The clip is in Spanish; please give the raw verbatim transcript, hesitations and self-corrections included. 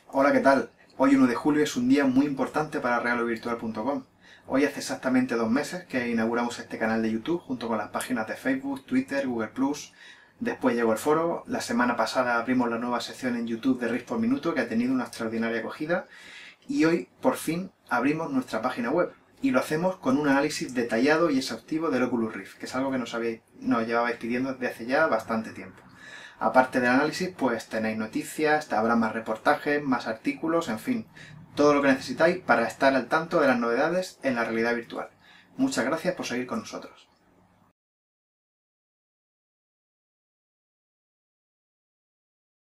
Hola, ¿qué tal? Hoy uno de julio es un día muy importante para regalo virtual punto com. Hoy hace exactamente dos meses que inauguramos este canal de YouTube junto con las páginas de Facebook, Twitter, Google plus. Después llegó el foro. La semana pasada abrimos la nueva sección en YouTube de Riff por Minuto, que ha tenido una extraordinaria acogida. Y hoy, por fin, abrimos nuestra página web. Y lo hacemos con un análisis detallado y exhaustivo del Oculus Rift, que es algo que nos, habéis, nos llevabais pidiendo desde hace ya bastante tiempo. Aparte del análisis, pues tenéis noticias, habrá más reportajes, más artículos, en fin, todo lo que necesitáis para estar al tanto de las novedades en la realidad virtual. Muchas gracias por seguir con nosotros.